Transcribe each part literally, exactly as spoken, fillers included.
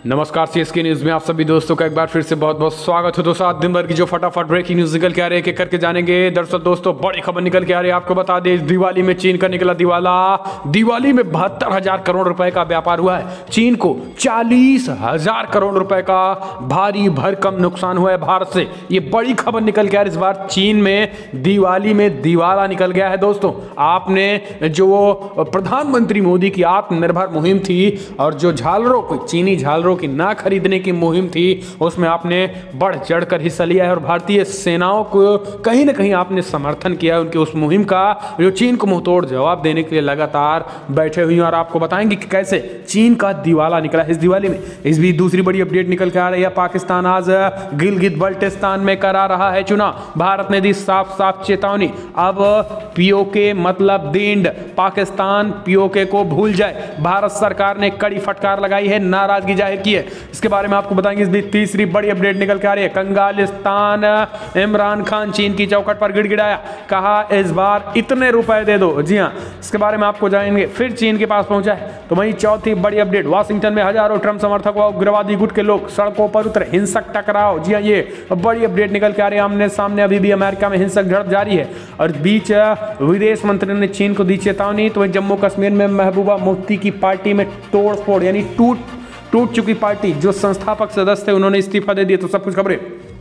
नमस्कार, CSK news में आप सभी दोस्तों का एक बार फिर से बहुत बहुत स्वागत है। दोस्तों आज दिन भर की जो फटाफट ब्रेकिंग न्यूज निकल के आ रही है, करके जानेंगे। दरअसल दोस्तों बड़ी खबर निकल के आ रही है, आपको बता दें दिवाली में चीन का निकला दिवाला। दिवाली में बहत्तर हजार करोड़ रुपए का व्यापार हुआ है। चीन को चालीस हजार करोड़ रुपए का भारी भरकम नुकसान हुआ है भारत से। ये बड़ी खबर निकल के आ रही है। इस बार चीन में दिवाली में दिवाला निकल गया है। दोस्तों आपने जो प्रधानमंत्री मोदी की आत्मनिर्भर मुहिम थी और जो झालरों को चीनी झालरों की ना खरीदने की मुहिम थी, उसमें आपने बढ़ चढ़कर हिस्सा लिया है और भारतीय सेनाओं को कहीं ना कहीं आपने समर्थन किया है उनकी उस मुहिम का, जो चीन को मुंहतोड़ जवाब देने के लिए लगातार बैठे हुए हैं। और आपको बताएंगे कि कैसे चीन का दिवाला निकला इस दिवाली में। इस भी दूसरी बड़ी अपडेट निकल के आ रही है। पाकिस्तान आज गिलगित बल्टिस्तान में करा रहा है चुनाव। भारत ने दी साफ साफ चेतावनी, अब पीओके मतलब दींड, पाकिस्तान पीओके को भूल जाए। भारत सरकार ने कड़ी फटकार लगाई है, नाराजगी जाहिर की है। इसके बारे में आपको बताएंगे। इस तीसरी बड़ी अपडेट निकल के आ रही है। कंगालिस्तान इमरान खान चीन की चौखट पर गिड़गिड़ाया, कहा इस बार इतने रुपए दे दो। जी हां, इसके बारे में आपको जानेंगे। फिर चीन के पास पहुंचा है। तो वहीं चौथी बड़ी अपडेट, वाशिंगटन में हजारों ट्रंप समर्थक व उग्रवादी गुट के लोग सड़कों पर उतरे, हिंसक टकराव। जी हां, ये बड़ी अपडेट निकल के आ रही है। आमने सामने अभी भी अमेरिका में हिंसक झड़प जारी है और बीच विदेश मंत्री ने चीन को दी चेतावनी। तो जम्मू कश्मीर में महबूबा मुफ्ती की पार्टी में तोड़ फोड़ यानी टूट टूट चुकी पार्टी, जो संस्थापक सदस्य थे उन्होंने इस्तीफा दे दिया। तो सब कुछ खबरें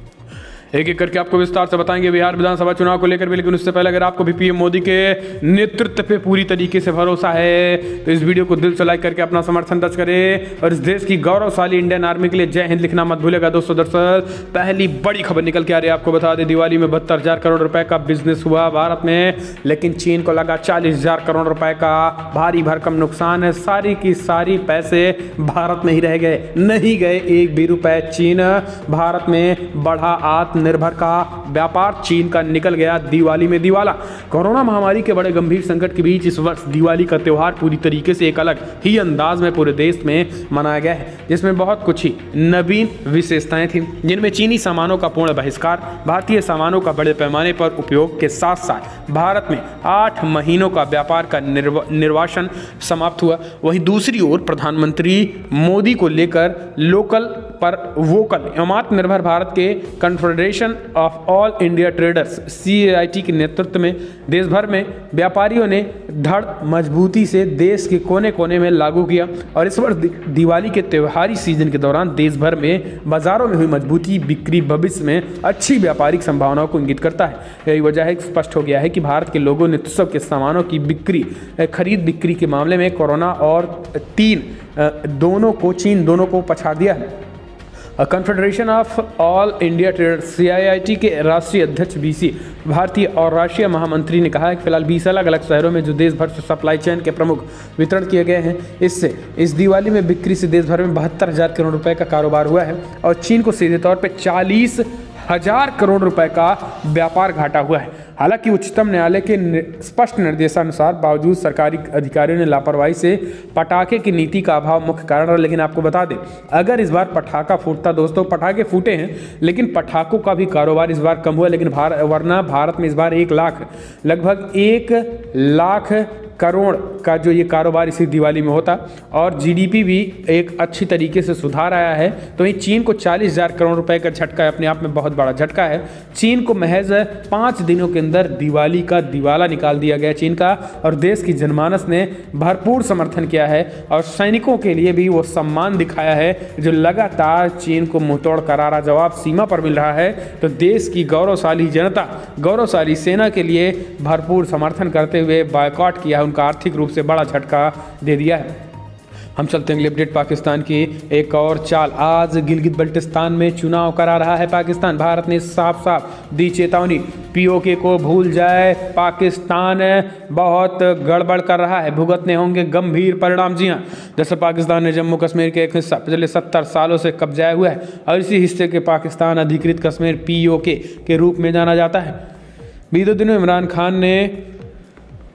एक एक करके आपको विस्तार से बताएंगे बिहार विधानसभा चुनाव को लेकर भी। लेकिन उससे पहले अगर आपको भी पीएम मोदी के नेतृत्व पे पूरी तरीके से भरोसा है तो इस वीडियो को दिल से लाइक करके अपना समर्थन दर्ज करें और इस देश की गौरवशाली इंडियन आर्मी के लिए जय हिंद लिखना मत भूलेगा। दोस्तों दरअसल पहली बड़ी खबर निकल के आ रही है, आपको बता दें दिवाली में बहत्तर हजार करोड़ रुपए का बिजनेस हुआ भारत में, लेकिन चीन को लगा चालीस हजार करोड़ रुपए का भारी भरकम नुकसान है। सारी की सारी पैसे भारत में ही रह गए, नहीं गए एक भी रुपए। चीन भारत में बढ़ा आत्म निर्भर का व्यापार चीन का निकल गया दिवाली में दिवाला। कोरोना महामारी के बड़े गंभीर संकट के बीच इस वर्ष दिवाली का त्योहार पूरी तरीके से एक अलग ही अंदाज में पूरे देश में मनाया गया है, जिसमें बहुत कुछ ही नवीन विशेषताएं थी, जिनमें चीनी सामानों का पूर्ण बहिष्कार, भारतीय सामानों का बड़े पैमाने पर उपयोग के साथ साथ भारत में आठ महीनों का व्यापार का निर्व, निर्वासन समाप्त हुआ। वहीं दूसरी ओर प्रधानमंत्री मोदी को लेकर लोकल पर वोकल एवं आत्मनिर्भर भारत के confederation of all India traders C A I T के नेतृत्व में देश भर में व्यापारियों ने धड़ मजबूती से देश के कोने कोने में लागू किया। और इस वर्ष दिवाली के त्योहारी सीजन के दौरान देश भर में बाजारों में हुई मजबूती बिक्री भविष्य में अच्छी व्यापारिक संभावनाओं को इंगित करता है। यही वजह है, स्पष्ट हो गया है कि भारत के लोगों ने उत्सव के सामानों की बिक्री खरीद बिक्री के मामले में कोरोना और तीन दोनों को चीन दोनों को पछाड़ दिया है। Confederation of all India traders C I I T के राष्ट्रीय अध्यक्ष बीसी भारतीय और राष्ट्रीय महामंत्री ने कहा है कि फिलहाल बीस अलग अलग शहरों में जो देश भर से सप्लाई चेन के प्रमुख वितरण किए गए हैं, इससे इस दिवाली में बिक्री से देश भर में बहत्तर हजार करोड़ रुपए का कारोबार हुआ है और चीन को सीधे तौर पर चालीस हजार करोड़ रुपए का व्यापार घाटा हुआ है। हालांकि उच्चतम न्यायालय के स्पष्ट निर्देशानुसार बावजूद सरकारी अधिकारियों ने लापरवाही से पटाखे की नीति का अभाव मुख्य कारण रहा। लेकिन आपको बता दें, अगर इस बार पटाखा फूटता, दोस्तों पटाखे फूटे हैं लेकिन पटाखों का भी कारोबार इस बार कम हुआ। लेकिन भार, वरना भारत में इस बार एक लाख लगभग एक लाख करोड़ का जो ये कारोबार इसी दिवाली में होता और जीडीपी भी एक अच्छी तरीके से सुधार आया है। तो ये चीन को चालीस हजार करोड़ रुपए का झटका अपने आप में बहुत बड़ा झटका है। चीन को महज पाँच दिनों के अंदर दिवाली का दिवाला निकाल दिया गया चीन का, और देश की जनमानस ने भरपूर समर्थन किया है और सैनिकों के लिए भी वो सम्मान दिखाया है, जो लगातार चीन को मुंहतोड़ करारा जवाब सीमा पर मिल रहा है। तो देश की गौरवशाली जनता, गौरवशाली सेना के लिए भरपूर समर्थन करते हुए बायकॉट किया, उनका आर्थिक रूप से बड़ा झटका दे दिया है। हम चलते हैं अगली अपडेट पाकिस्तान की एक और चाल। आज गिलगित बल्टिस्तान में चुनाव करा रहा है पाकिस्तान। भारत ने साफ साफ दी चेतावनी, पीओके को भूल जाए, पाकिस्तान बहुत गड़बड़ कर रहा है, भुगतने होंगे गंभीर परिणाम। जी हाँ, जैसे पाकिस्तान ने जम्मू कश्मीर के एक हिस्सा पिछले सत्तर सालों से कब्जाया हुआ है और इसी हिस्से के पाकिस्तान अधिकृत कश्मीर पीओके के रूप में जाना जाता है। बीते दिनों इमरान खान ने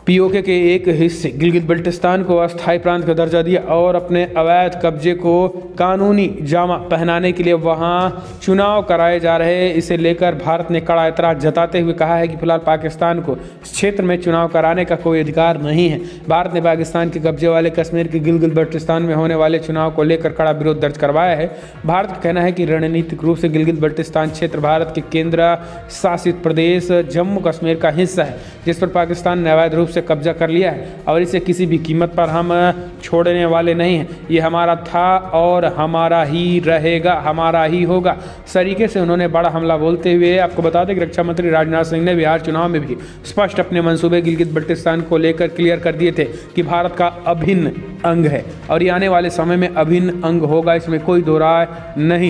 पीओके के एक हिस्से गिलगित बल्टिस्तान को अस्थायी प्रांत का दर्जा दिया और अपने अवैध कब्जे को कानूनी जामा पहनाने के लिए वहां चुनाव कराए जा रहे, इसे लेकर भारत ने कड़ा एतराज जताते हुए कहा है कि फिलहाल पाकिस्तान को इस क्षेत्र में चुनाव कराने का कोई अधिकार नहीं है। भारत ने पाकिस्तान के कब्जे वाले कश्मीर के गिलगित बल्टिस्तान में होने वाले चुनाव को लेकर कड़ा विरोध दर्ज करवाया है। भारत का कहना है कि रणनीतिक रूप से गिलगित बल्टिस्तान क्षेत्र भारत के केंद्र शासित प्रदेश जम्मू कश्मीर का हिस्सा है, जिस पर पाकिस्तान ने अवैध रूप से कब्जा कर लिया है और इसे किसी भी कीमत पर हम छोड़ने वाले नहीं हैं। ये हमारा था और हमारा ही रहेगा, हमारा ही होगा। इस तरीके से उन्होंने बड़ा हमला बोलते हुए आपको बता दें कि रक्षा मंत्री राजनाथ सिंह ने बिहार चुनाव में भी स्पष्ट अपने मंसूबे गिलगित बल्टिस्तान को लेकर क्लियर कर दिए थे कि भारत का अभिन्न अंग है और ये आने वाले समय में अभिन्न अंग होगा, इसमें कोई दो राय नहीं।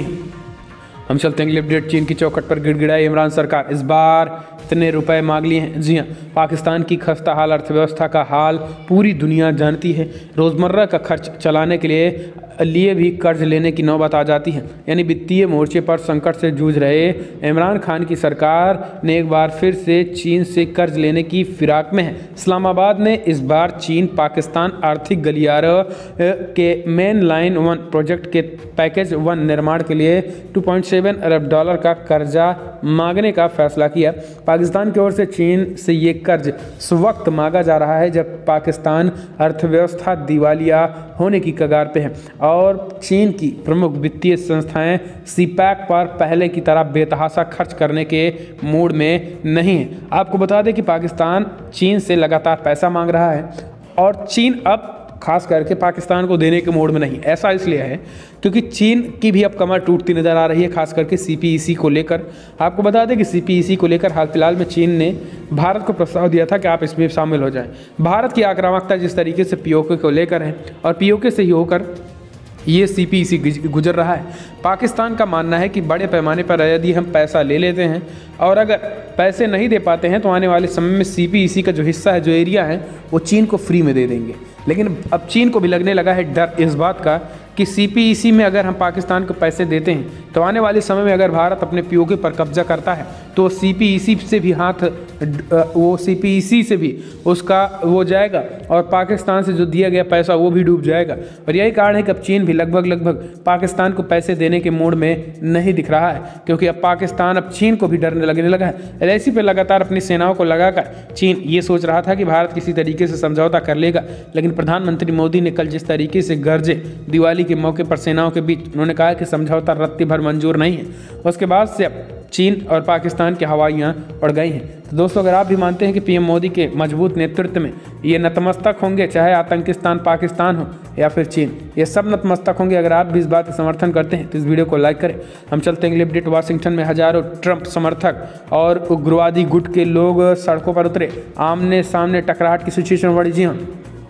हम चलते हैं अगली अपडेट। चीन की चौखट पर गिड़गिड़ाई इमरान सरकार, इस बार इतने रुपए मांग लिए हैं। जी हाँ, पाकिस्तान की खस्ता हाल अर्थव्यवस्था का हाल पूरी दुनिया जानती है। रोज़मर्रा का खर्च चलाने के लिए लिए भी कर्ज लेने की नौबत आ जाती है। यानी वित्तीय मोर्चे पर संकट से जूझ रहे इमरान खान की सरकार ने एक बार फिर से चीन से कर्ज लेने की फिराक में है। इस्लामाबाद ने इस बार चीन पाकिस्तान आर्थिक गलियारे के मेन लाइन वन प्रोजेक्ट के पैकेज वन निर्माण के लिए दो पॉइंट सात अरब डॉलर का कर्जा मांगने का फैसला किया। पाकिस्तान की ओर से चीन से ये कर्ज उस वक्त मांगा जा रहा है जब पाकिस्तान अर्थव्यवस्था दिवालिया होने की कगार पे है और चीन की प्रमुख वित्तीय संस्थाएं सीपैक पर पहले की तरह बेतहाशा खर्च करने के मूड में नहीं है। आपको बता दें कि पाकिस्तान चीन से लगातार पैसा मांग रहा है और चीन अब खास करके पाकिस्तान को देने के मोड में नहीं। ऐसा इसलिए है क्योंकि चीन की भी अब कमर टूटती नज़र आ रही है, खास करके सीपीईसी को लेकर। आपको बता दें कि सीपीईसी को लेकर हाल फिलहाल में चीन ने भारत को प्रस्ताव दिया था कि आप इसमें शामिल हो जाएं। भारत की आक्रामकता जिस तरीके से पीओके को लेकर है और पीओके से ही होकर ये सीपीईसी गुजर रहा है, पाकिस्तान का मानना है कि बड़े पैमाने पर यदि हम पैसा ले लेते हैं और अगर पैसे नहीं दे पाते हैं तो आने वाले समय में सीपीईसी का जो हिस्सा है, जो एरिया है, वो चीन को फ्री में दे देंगे। लेकिन अब चीन को भी लगने लगा है डर इस बात का कि सीपीईसी में अगर हम पाकिस्तान को पैसे देते हैं तो आने वाले समय में अगर भारत अपने पीओके पर कब्जा करता है तो सीपीईसी से भी हाथ वो सीपीईसी से भी उसका वो जाएगा और पाकिस्तान से जो दिया गया पैसा वो भी डूब जाएगा। और यही कारण है कि अब चीन भी लगभग लगभग पाकिस्तान को पैसे देने के मूड में नहीं दिख रहा है, क्योंकि अब पाकिस्तान अब चीन को भी डरने लगने लगा है। एल आई सी पर लगातार अपनी सेनाओं को लगाकर चीन ये सोच रहा था कि भारत किसी तरीके से समझौता कर लेगा, लेकिन प्रधानमंत्री मोदी ने कल जिस तरीके से गरजे दिवाली के मौके पर सेनाओं के बीच, उन्होंने कहा कि समझौता रत्ती भर मंजूर नहीं है। उसके बाद से अब चीन और पाकिस्तान की हवाइयाँ उड़ गई हैं। तो दोस्तों, अगर आप भी मानते हैं कि पीएम मोदी के मजबूत नेतृत्व में ये नतमस्तक होंगे, चाहे आतंकिस्तान पाकिस्तान हो या फिर चीन, ये सब नतमस्तक होंगे। अगर आप भी इस बात का समर्थन करते हैं तो इस वीडियो को लाइक करें। हम चलते हैं अपडेट। वाशिंगटन में हजारों ट्रंप समर्थक और उग्रवादी गुट के लोग सड़कों पर उतरे, आमने सामने टकराहट की सिचुएशन बढ़ी। जी हाँ,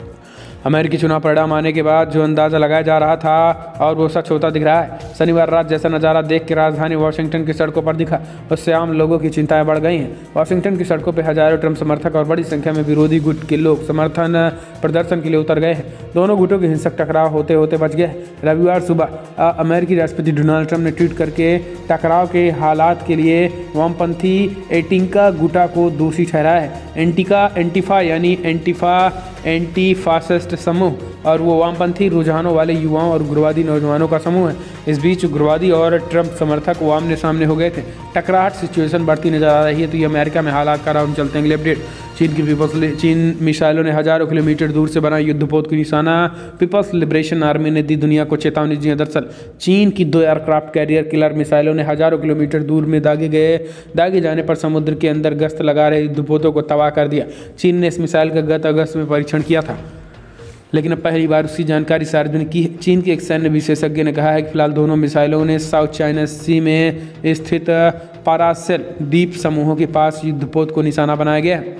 अमेरिकी चुनाव परिणाम आने के बाद जो अंदाज़ा लगाया जा रहा था और वो सच होता दिख रहा है। शनिवार रात जैसा नज़ारा देख के राजधानी वाशिंगटन की सड़कों पर दिखा, उससे आम लोगों की चिंताएं बढ़ गई हैं। वाशिंगटन की सड़कों पर हजारों ट्रंप समर्थक और बड़ी संख्या में विरोधी गुट के लोग समर्थन प्रदर्शन के लिए उतर गए हैं। दोनों गुटों के हिंसक टकराव होते होते बच गए। रविवार सुबह अमेरिकी राष्ट्रपति डोनाल्ड ट्रंप ने ट्वीट करके टकराव के हालात के लिए वामपंथी एंटिका गुटा को दोषी ठहराया है। एंटिका एंटीफा यानी एंटीफा एंटी फासिस्ट समूह और वो वामपंथी रुझानों वाले युवाओं और उग्रवादी नौजवानों का समूह है। इस बीच उग्रवादी और ट्रंप समर्थक वो आमने सामने हो गए थे। टकराहट सिचुएशन बढ़ती नजर आ रही है। तो ये अमेरिका में हालात का राउंड चलते हैं अपडेट। चीन की पीपल्स चीन मिसाइलों ने हजारों किलोमीटर दूर से बना युद्धपोत को निशाना, पीपल्स लिबरेशन आर्मी ने दी दुनिया को चेतावनी दी। दरअसल चीन की दो एयरक्राफ्ट कैरियर किलर मिसाइलों ने हजारों किलोमीटर दूर में दागे गए दागे जाने पर समुद्र के अंदर गश्त लगा रहे युद्धपोतों को तबाह कर दिया। चीन ने इस मिसाइल का गत अगस्त में परीक्षण किया था, लेकिन अब पहली बार उसकी जानकारी सार्वजनिक की। चीन के एक सैन्य विशेषज्ञ ने कहा है कि फिलहाल दोनों मिसाइलों ने साउथ चाइना सी में स्थित पारासेल द्वीप समूहों के पास युद्धपोत को निशाना बनाया गया है।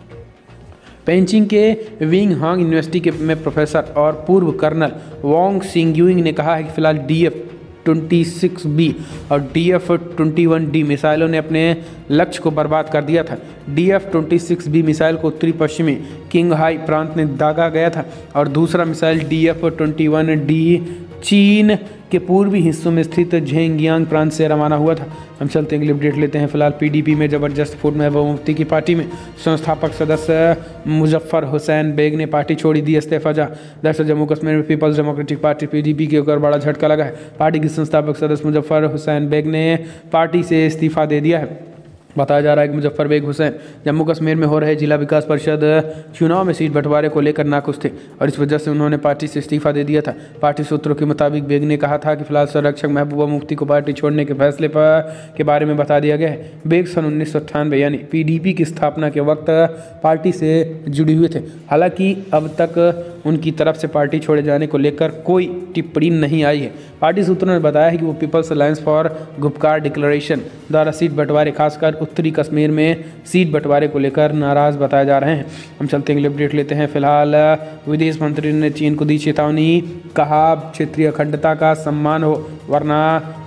पेंचिंग के विंग हांग यूनिवर्सिटी के में प्रोफेसर और पूर्व कर्नल वांग सिंगयुइंग ने कहा है कि फिलहाल D F twenty six B और D F twenty one D मिसाइलों ने अपने लक्ष्य को बर्बाद कर दिया था। D F twenty six B missile को उत्तरी पश्चिमी किंगहाई प्रांत में दागा गया था और दूसरा missile D F twenty one D चीन के पूर्वी हिस्सों में स्थित झेंगियांग प्रांत से रवाना हुआ था। हम चलते हैं अगली अपडेट लेते हैं। फिलहाल पीडीपी में जबरदस्त फूट महबूबा मुफ्ती की पार्टी में संस्थापक सदस्य मुजफ्फर हुसैन बेग ने पार्टी छोड़ी, दी इस्तीफा। जा दरअसल जम्मू कश्मीर में पीपल्स डेमोक्रेटिक पार्टी पीडीपी के ऊपर बड़ा झटका लगा है। पार्टी के संस्थापक सदस्य मुजफ्फर हुसैन बेग ने पार्टी से इस्तीफा दे दिया है। बताया जा रहा है कि मुजफ्फर बेग हुसैन जम्मू कश्मीर में हो रहे जिला विकास परिषद चुनाव में सीट बंटवारे को लेकर नाखुश थे और इस वजह से उन्होंने पार्टी से इस्तीफा दे दिया था। पार्टी सूत्रों के मुताबिक बेग ने कहा था कि फिलहाल संरक्षक महबूबा मुफ्ती को पार्टी छोड़ने के फैसले पर के बारे में बता दिया गया है। बेग सन उन्नीस सौ अट्ठानवे यानी पीडीपी की स्थापना के वक्त पार्टी से जुड़े हुए थे। हालांकि अब तक उनकी तरफ से पार्टी छोड़े जाने को लेकर कोई टिप्पणी नहीं आई है। पार्टी सूत्रों ने बताया है कि वो People's alliance for Gupkar declaration द्वारा सीट बंटवारे खासकर उत्तरी कश्मीर में सीट बंटवारे को लेकर नाराज बताए जा रहे हैं। हम चलते हैं अपडेट लेते हैं। फिलहाल विदेश मंत्री ने चीन को दी चेतावनी, कहा क्षेत्रीय अखंडता का सम्मान हो वरना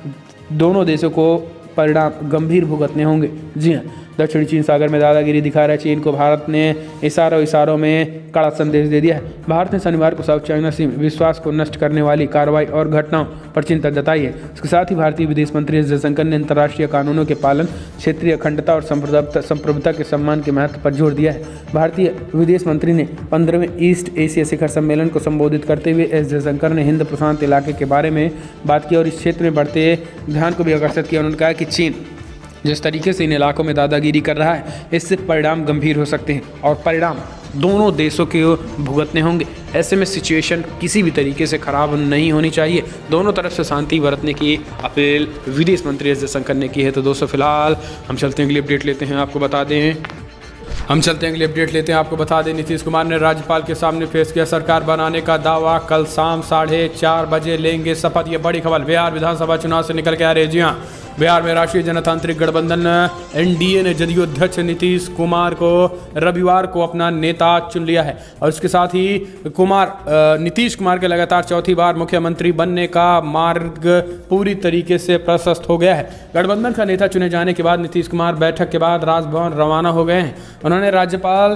दोनों देशों को परिणाम गंभीर भुगतने होंगे। जी हाँ, दक्षिणी चीन सागर में दादागिरी दिखा रहा चीन को भारत ने इशारों इशारों में कड़ा संदेश दे दिया है। भारत ने शनिवार को साउथ चाइना सी में विश्वास को नष्ट करने वाली कार्रवाई और घटनाओं पर चिंता जताई है। इसके साथ ही भारतीय विदेश मंत्री एस जयशंकर ने अंतर्राष्ट्रीय कानूनों के पालन, क्षेत्रीय अखंडता और संप्रभुता के सम्मान के महत्व पर जोर दिया है। भारतीय विदेश मंत्री ने पंद्रहवें ईस्ट एशिया शिखर सम्मेलन को संबोधित करते हुए एस जयशंकर ने हिंद प्रशांत इलाके के बारे में बात की और इस क्षेत्र में बढ़ते ध्यान को भी आकर्षित किया। उन्होंने कहा कि चीन जिस तरीके से इन इलाकों में दादागिरी कर रहा है, इससे परिणाम गंभीर हो सकते हैं और परिणाम दोनों देशों के भुगतने होंगे। ऐसे में सिचुएशन किसी भी तरीके से खराब नहीं होनी चाहिए। दोनों तरफ से शांति बरतने की अपील विदेश मंत्री एस जयशंकर ने की है। तो दोस्तों फिलहाल हम चलते हैं अगली अपडेट लेते हैं। आपको बता दें हम चलते हैं अगली अपडेट लेते हैं आपको बता दें नीतीश कुमार ने राज्यपाल के सामने पेश किया सरकार बनाने का दावा। कल शाम साढ़े चार बजे लेंगे शपथ। ये बड़ी खबर बिहार विधानसभा चुनाव से निकल के आ रही है। जी हाँ, बिहार में राष्ट्रीय जनतांत्रिक गठबंधन एनडीए ने जदयू अध्यक्ष नीतीश कुमार को रविवार को अपना नेता चुन लिया है और इसके साथ ही कुमार नीतीश कुमार के लगातार चौथी बार मुख्यमंत्री बनने का मार्ग पूरी तरीके से प्रशस्त हो गया है। गठबंधन का नेता चुने जाने के बाद नीतीश कुमार बैठक के बाद राजभवन रवाना हो गए हैं। उन्होंने राज्यपाल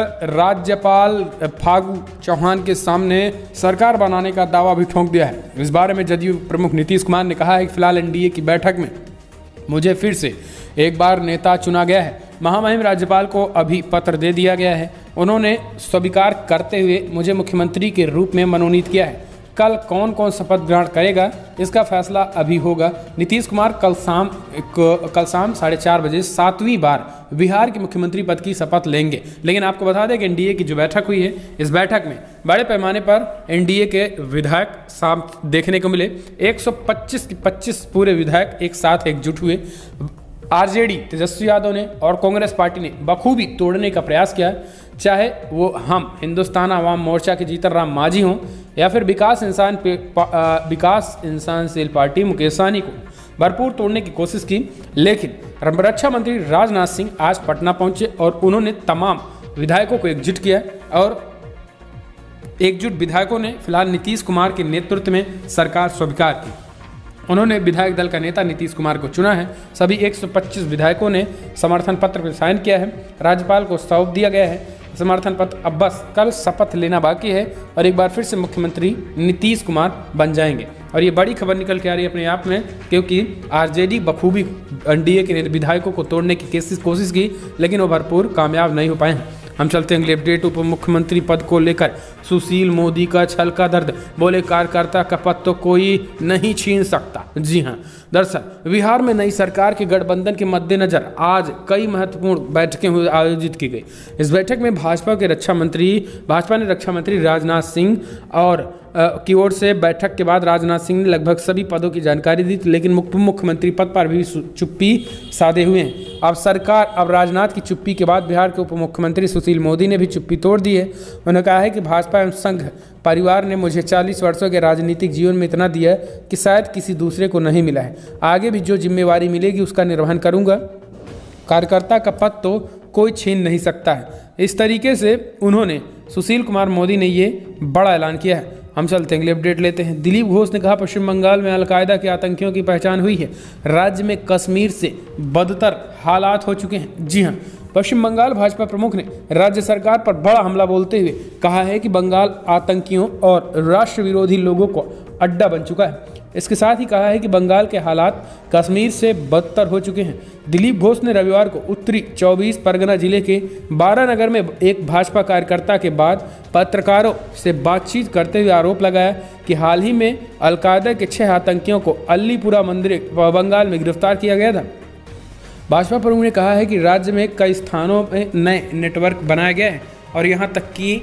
राज्यपाल फागू चौहान के सामने सरकार बनाने का दावा भी ठोंक दिया है। इस बारे में जदयू प्रमुख नीतीश कुमार ने कहा है कि फिलहाल एनडीए की बैठक में मुझे फिर से एक बार नेता चुना गया है। महामहिम राज्यपाल को अभी पत्र दे दिया गया है। उन्होंने स्वीकार करते हुए मुझे मुख्यमंत्री के रूप में मनोनीत किया है। कल कौन कौन शपथ ग्रहण करेगा इसका फैसला अभी होगा। नीतीश कुमार कल शाम कल शाम साढ़े चार बजे सातवीं बार बिहार के मुख्यमंत्री पद की शपथ लेंगे। लेकिन आपको बता दें कि एनडीए की जो बैठक हुई है, इस बैठक में बड़े पैमाने पर एनडीए के विधायक शाम देखने को मिले। एक सौ पच्चीस की पच्चीस पूरे विधायक एक साथ एकजुट हुए। आरजेडी तेजस्वी यादव ने और कांग्रेस पार्टी ने बखूबी तोड़ने का प्रयास किया, चाहे वो हम हिंदुस्तान आवाम मोर्चा के जीतन राम मांझी हों या फिर विकास इंसान विकास इंसानशील पार्टी मुकेश सहनी को भरपूर तोड़ने की कोशिश की। लेकिन रक्षा मंत्री राजनाथ सिंह आज पटना पहुंचे और उन्होंने तमाम विधायकों को एकजुट किया और एकजुट विधायकों ने फिलहाल नीतीश कुमार के नेतृत्व में सरकार स्वीकार की। उन्होंने विधायक दल का नेता नीतीश कुमार को चुना है। सभी एक सौ पच्चीस विधायकों ने समर्थन पत्र पर साइन किया है। राज्यपाल को सौंप दिया गया है समर्थन पत्र। अब बस कल शपथ लेना बाकी है और एक बार फिर से मुख्यमंत्री नीतीश कुमार बन जाएंगे। और ये बड़ी खबर निकल के आ रही है अपने आप में, क्योंकि आरजेडी बखूबी एनडीए के विधायकों को तोड़ने की कोशिश की, लेकिन वो भरपूर कामयाब नहीं हो पाए हैं। हम चलते हैं अगले अपडेट। उप मुख्यमंत्री पद को लेकर सुशील मोदी का छल का दर्द, बोले कार्यकर्ता का पद तो कोई नहीं छीन सकता। जी हां, दरअसल बिहार में नई सरकार के गठबंधन के मद्देनजर आज कई महत्वपूर्ण बैठकें हुई आयोजित की गई। इस बैठक में भाजपा के रक्षा मंत्री भाजपा ने रक्षा मंत्री राजनाथ सिंह और की ओर से बैठक के बाद राजनाथ सिंह ने लगभग सभी पदों की जानकारी दी, लेकिन उप मुख्यमंत्री पद पर भी चुप्पी साधे हुए हैं। अब सरकार अब राजनाथ की चुप्पी के बाद बिहार के उप मुख्यमंत्री सुशील मोदी ने भी चुप्पी तोड़ दी है। उन्होंने कहा है कि भाजपा एवं संघ परिवार ने मुझे चालीस वर्षों के राजनीतिक जीवन में इतना दिया कि शायद किसी दूसरे को नहीं मिला है। आगे भी जो जिम्मेवारी मिलेगी उसका निर्वहन करूंगा। कार्यकर्ता का पद तो कोई छीन नहीं सकता है। इस तरीके से उन्होंने सुशील कुमार मोदी ने ये बड़ा ऐलान किया है। हम चलते हैं अगले अपडेट लेते हैं। दिलीप घोष ने कहा पश्चिम बंगाल में अलकायदा के आतंकियों की पहचान हुई है। राज्य में कश्मीर से बदतर हालात हो चुके हैं। जी हाँ, पश्चिम बंगाल भाजपा प्रमुख ने राज्य सरकार पर बड़ा हमला बोलते हुए कहा है कि बंगाल आतंकियों और राष्ट्र विरोधी लोगों को अड्डा बन चुका है। इसके साथ ही कहा है कि बंगाल के हालात कश्मीर से बदतर हो चुके हैं। दिलीप घोष ने रविवार को उत्तरी चौबीस परगना जिले के बारानगर में एक भाजपा कार्यकर्ता के बाद पत्रकारों से बातचीत करते हुए आरोप लगाया कि हाल ही में अलकायदा के छह आतंकियों को अलीपुरा मंदिर बंगाल में गिरफ्तार किया गया था। भाजपा प्रमुख ने कहा है कि राज्य में कई स्थानों में नए नेटवर्क बनाया गया है और यहाँ तक कि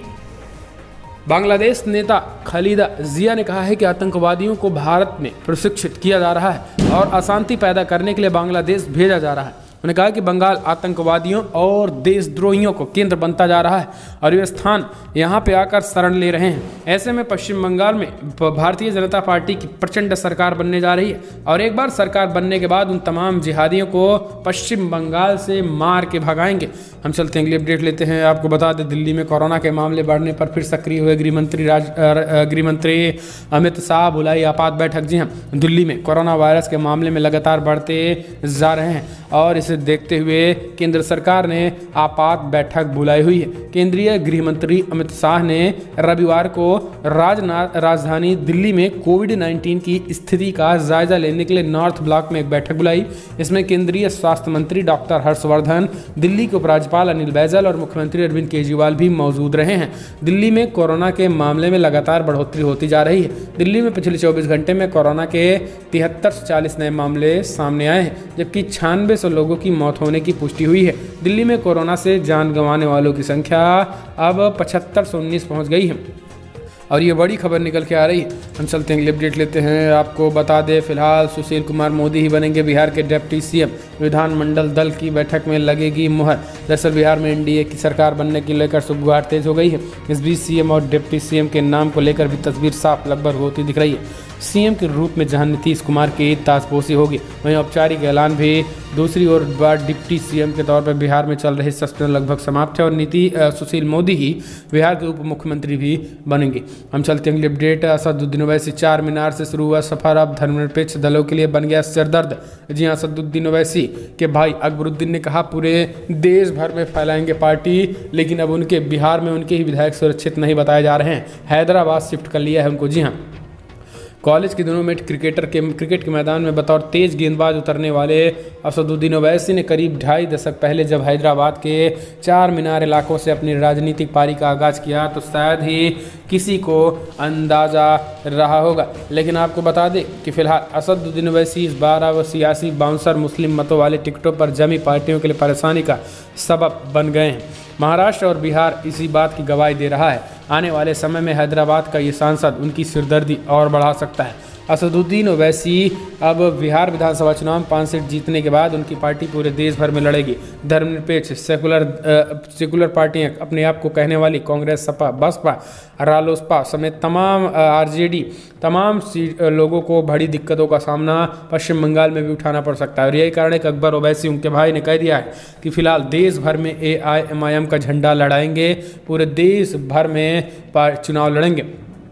बांग्लादेश नेता खालिदा जिया ने कहा है कि आतंकवादियों को भारत में प्रशिक्षित किया जा रहा है और अशांति पैदा करने के लिए बांग्लादेश भेजा जा रहा है। उन्होंने कहा कि बंगाल आतंकवादियों और देशद्रोहियों को केंद्र बनता जा रहा है और वे स्थान यहाँ पे आकर शरण ले रहे हैं। ऐसे में पश्चिम बंगाल में भारतीय जनता पार्टी की प्रचंड सरकार बनने जा रही है और एक बार सरकार बनने के बाद उन तमाम जिहादियों को पश्चिम बंगाल से मार के भगाएंगे। हम चलते हैं अगली अपडेट लेते हैं। आपको बता दें, दिल्ली में कोरोना के मामले बढ़ने पर फिर सक्रिय हुए गृह मंत्री राज गृह मंत्री अमित शाह बुलाई आपात बैठक। जी हाँ, दिल्ली में कोरोना वायरस के मामले में लगातार बढ़ते जा रहे हैं और इसे देखते हुए केंद्र सरकार ने आपात बैठक बुलाई हुई है। केंद्रीय गृह मंत्री अमित शाह ने रविवार को राजनाथ राजधानी दिल्ली में कोविड नाइन्टीन की स्थिति का जायजा लेने के लिए नॉर्थ ब्लॉक में एक बैठक बुलाई। इसमें केंद्रीय स्वास्थ्य मंत्री डॉक्टर हर्षवर्धन, दिल्ली के उपराज्यपाल अनिल बैजल और मुख्यमंत्री अरविंद केजरीवाल भी मौजूद रहे हैं। दिल्ली में कोरोना के मामले में लगातार बढ़ोतरी होती जा रही है। दिल्ली में पिछले चौबीस घंटे में कोरोना के तिहत्तर से चालीस नए मामले सामने आए हैं, जबकि छियानवे सौ लोगों की मौत होने की पुष्टि हुई है। दिल्ली में कोरोना से जान गंवाने वालों की संख्या अब पचहत्तर सौ उन्नीस पहुँच गई है और ये बड़ी खबर निकल के आ रही है। हम चलते हैं अगली अपडेट लेते हैं। आपको बता दें, फिलहाल सुशील कुमार मोदी ही बनेंगे बिहार के डिप्टी सीएम। विधानमंडल दल की बैठक में लगेगी मुहर। दरअसल बिहार में एनडीए की सरकार बनने को लेकर सुगबुगाहट तेज हो गई है। इस बीच सीएम और डिप्टी सीएम के नाम को लेकर भी तस्वीर साफ लगभग होती दिख रही है। सीएम के रूप में जहां नीतीश कुमार की ताजपोशी होगी, वहीं औपचारिक ऐलान भी दूसरी ओर बार डिप्टी सीएम के तौर पर बिहार में चल रहे सस्पेंस लगभग समाप्त है और नीति सुशील मोदी ही बिहार के उप मुख्यमंत्री भी बनेंगे। हम चलते हैं अगली अपडेट। असदुद्दीन ओवैसी चार मीनार से शुरू हुआ सफर अब धर्मनिरपेक्ष दलों के लिए बन गया सिरदर्द। जी हाँ, असदुद्दीन ओवैसी के भाई अकबरुद्दीन ने कहा पूरे देश भर में फैलाएंगे पार्टी, लेकिन अब उनके बिहार में उनके ही विधायक सुरक्षित नहीं बताए जा रहे हैं। हैदराबाद शिफ्ट कर लिया है उनको। जी हाँ, कॉलेज के दिनों में क्रिकेटर के क्रिकेट के मैदान में बतौर तेज गेंदबाज उतरने वाले असदुद्दीन ओवैसी ने करीब ढाई दशक पहले जब हैदराबाद के चार मीनार इलाकों से अपनी राजनीतिक पारी का आगाज किया तो शायद ही किसी को अंदाज़ा रहा होगा। लेकिन आपको बता दें कि फिलहाल असदुद्दीन ओवैसी इस बार अब सियासी बाउंसर मुस्लिम मतों वाले टिकटों पर जमी पार्टियों के लिए परेशानी का सबब बन गए हैं। महाराष्ट्र और बिहार इसी बात की गवाही दे रहा है। आने वाले समय में हैदराबाद का ये सांसद उनकी सिरदर्दी और बढ़ा सकता है। असदुद्दीन ओवैसी अब बिहार विधानसभा चुनाव में पाँच सीट जीतने के बाद उनकी पार्टी पूरे देश भर में लड़ेगी। धर्मनिरपेक्ष सेकुलर सेकुलर पार्टियां अपने आप को कहने वाली कांग्रेस, सपा, बसपा, रालोसपा समेत तमाम आरजेडी तमाम लोगों को बड़ी दिक्कतों का सामना पश्चिम बंगाल में भी उठाना पड़ सकता है और यही कारण है कि अकबर ओवैसी उनके भाई ने कह दिया है कि फिलहाल देश भर में ए आई एम आई एम का झंडा लड़ाएंगे, पूरे देश भर में चुनाव लड़ेंगे।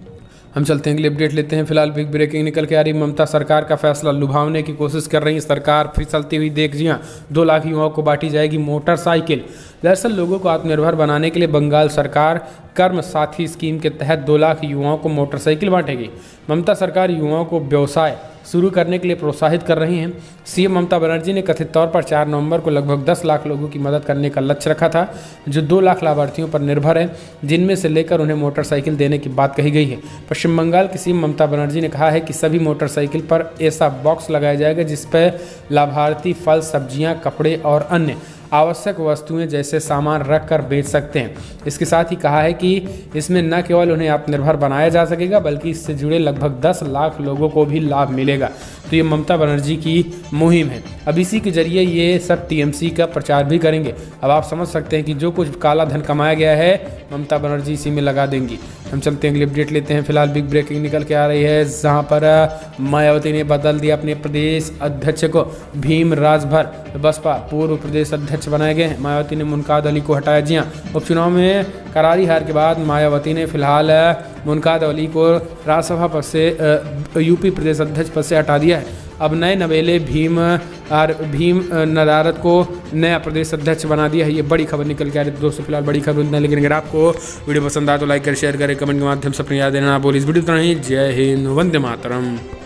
हम चलते हैं अगली अपडेट लेते हैं। फिलहाल बिग ब्रेकिंग निकल के आ रही, ममता सरकार का फैसला लुभावने की कोशिश कर रही है सरकार फिसलती हुई देख। जी हाँ, दो लाख युवाओं को बांटी जाएगी मोटरसाइकिल। दरअसल लोगों को आत्मनिर्भर बनाने के लिए बंगाल सरकार कर्म साथी स्कीम के तहत दो लाख युवाओं को मोटरसाइकिल बांटेगी। ममता सरकार युवाओं को व्यवसाय शुरू करने के लिए प्रोत्साहित कर रही हैं। सीएम ममता बनर्जी ने कथित तौर पर चार नवंबर को लगभग दस लाख लोगों की मदद करने का लक्ष्य रखा था, जो दो लाख लाभार्थियों पर निर्भर है, जिनमें से लेकर उन्हें मोटरसाइकिल देने की बात कही गई है। पश्चिम बंगाल की सीएम ममता बनर्जी ने कहा है कि सभी मोटरसाइकिल पर ऐसा बॉक्स लगाया जाएगा जिस पर लाभार्थी फल, सब्जियां, कपड़े और अन्य आवश्यक वस्तुएं जैसे सामान रख कर बेच सकते हैं। इसके साथ ही कहा है कि इसमें न केवल उन्हें आत्मनिर्भर बनाया जा सकेगा बल्कि इससे जुड़े लगभग दस लाख लोगों को भी लाभ मिलेगा। तो ये ममता बनर्जी की मुहिम है। अब इसी के जरिए ये सब टीएमसी का प्रचार भी करेंगे। अब आप समझ सकते हैं कि जो कुछ काला धन कमाया गया है ममता बनर्जी इसी में लगा देंगी। हम चलते हैं अगली अपडेट लेते हैं। फिलहाल बिग ब्रेकिंग निकल के आ रही है, जहां पर मायावती ने बदल दिया अपने प्रदेश अध्यक्ष को। भीम राजभर बसपा पूर्व प्रदेश अध्यक्ष बनाए गए हैं। मायावती ने मुनकाद अली को हटाया। जी हाँ, उपचुनाव में करारी हार के बाद मायावती ने फिलहाल मुनकाद अली को राज्यसभा पद से यूपी प्रदेश अध्यक्ष पद से हटा दिया है। अब नए नवेले भीम और भीम नदारत को नया प्रदेश अध्यक्ष बना दिया है। ये बड़ी खबर निकल के आ रही है दोस्तों। फिलहाल बड़ी खबर इतना, लेकिन अगर आपको वीडियो पसंद आए तो लाइक कर शेयर करें, कमेंट के माध्यम से अपनी याद देना ना बोलिए। इस वीडियो इतना ही। जय हिंद, वंदे मातरम।